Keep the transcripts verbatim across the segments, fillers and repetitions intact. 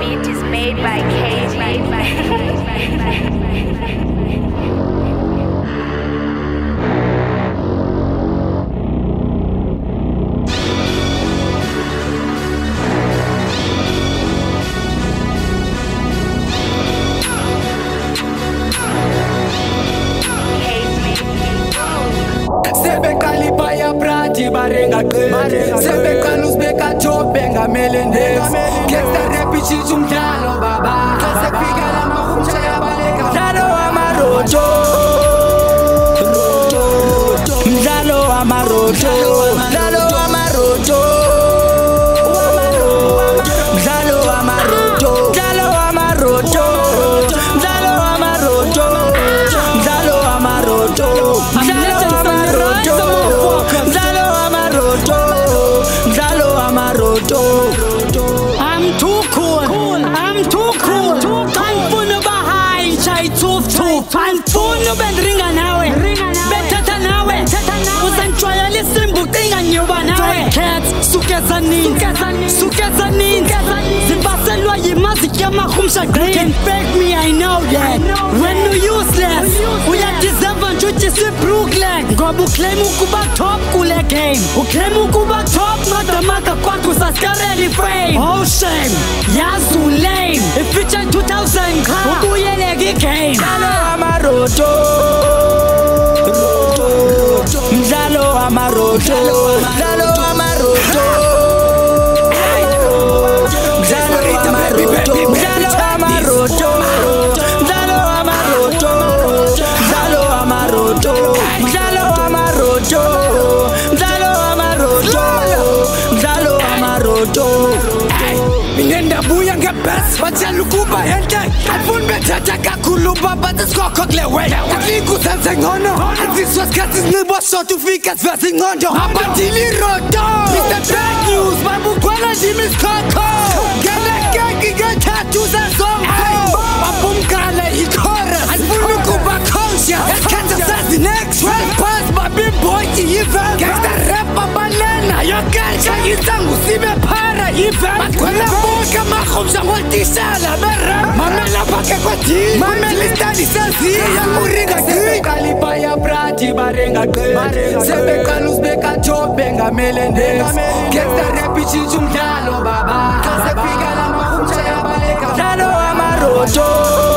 beat is made by K G. Sebeka luz beka top benga melendex Gangsta rap chichu mdalo baba Kase piga la mahumcha ya baleka Mdalo wa marojo Mdalo wa marojo Mdalo wa marojo Mdalo wa marojo Mdalo wa marojo Mdalo wa marojo Mdalo wa marojo Mdalo wa marojo I'm too cool, I'm too cool. I'm funu bahai chai toof toof. I'm funu ben ringa nawe, betata nawe. Usanchwaya lisimbu tinga nyoba nawe. Cats, sukezanin, sukezanin. Zibaselwa yimazi kama kumsha green. You can fake me, I know that. When you useless, we are deserving to just a Brooklyn. Gobu claim ukuba top kule game. Uclaim ukuba top, mother mother kwaku saskare refrain. Oh shame, yazu lame. If it's in two thousand, ubuye legi game. Mzalo amarojo, mzalo amarojo, mzalo amarojo, mzalo amarojo, mzalo amarojo, mzalo amarojo, mzalo amarojo, mzalo amarojo, mzalo amarojo, mzalo amarojo. Minenda buya ngebes, bachalukuba hente. Alfun betata kakuluba, but it's got cockle way. Atliku sensing hono, and this was cutting me was so to fake as versing hono. Abatili roto, Mister Bad News, Babu Kuala Jimmy's Coco. Gala Gaki get tattoos and songs. Babum Kala Ikora, Alfunukuba Kosha, and Kansas as the next one. Pass my big boy to Eva. Gangsta rap a banana, your girl Shagitang, Sibe Para, Eva. Kama khumsa walti sala berra mamela pake kwati mamela stadi sasi ya muringa si kalipa ya prati barenga ke sebe kalus beka chobenga melendex gangsta rap chichu mdalo baba kase piga la mahumcha ya baleka mdalo amarojo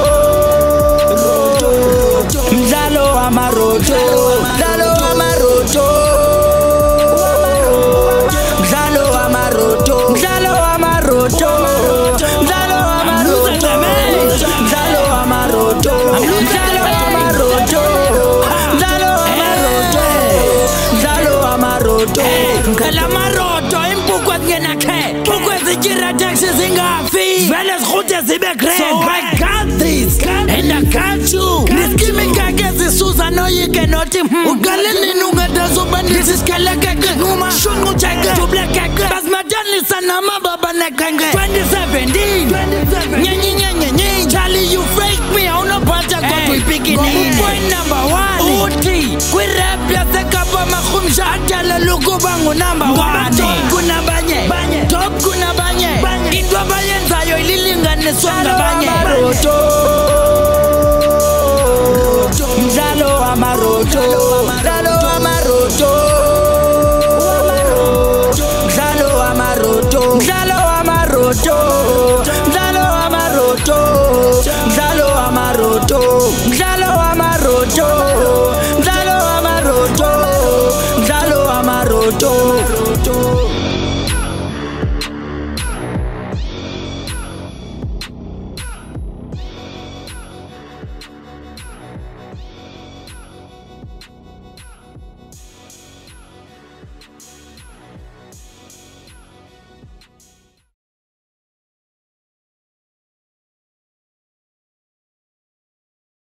mdalo amarojo mdalo amarojo mdalo amarojo mdalo amarojo mdalo amarojo mdalo amarojo mdalo amarojo mdalo amarojo mdalo amarojo kala marojo impukwa ngena ke pukwa zikira taxi zingafi vele zikhude zibe great. So I got this and I got you. Niskimi kake zisuza no you cannot ugalini nungada zuba nisiskele kake nguma shungu chake tuble kake basmadani sana mababa nekenge twenty seventeen nyenyi nyenyi nyenyi Charlie you fake me I don't pacha got we picking in point number one uti kwi rap ya sekapa makhumsha atala luku bangu number one top kuna banye top kuna banye indwa bayenzayo ililinganiswa